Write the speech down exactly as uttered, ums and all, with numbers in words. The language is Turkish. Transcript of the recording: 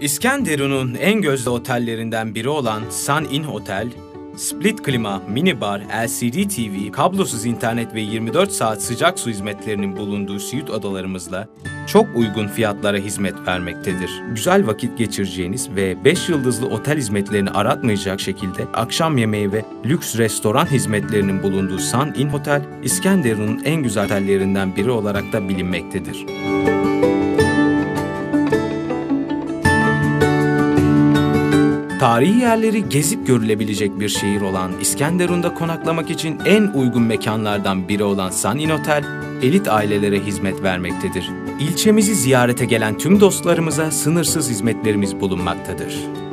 İskenderun'un en gözde otellerinden biri olan Sun Inn Otel, split klima, minibar, L C D T V, kablosuz internet ve yirmi dört saat sıcak su hizmetlerinin bulunduğu suite odalarımızla çok uygun fiyatlara hizmet vermektedir. Güzel vakit geçireceğiniz ve beş yıldızlı otel hizmetlerini aratmayacak şekilde akşam yemeği ve lüks restoran hizmetlerinin bulunduğu Sun Inn Otel, İskenderun'un en güzel otellerinden biri olarak da bilinmektedir. Tarihi yerleri gezip görülebilecek bir şehir olan İskenderun'da konaklamak için en uygun mekanlardan biri olan Sun Inn Otel, elit ailelere hizmet vermektedir. İlçemizi ziyarete gelen tüm dostlarımıza sınırsız hizmetlerimiz bulunmaktadır.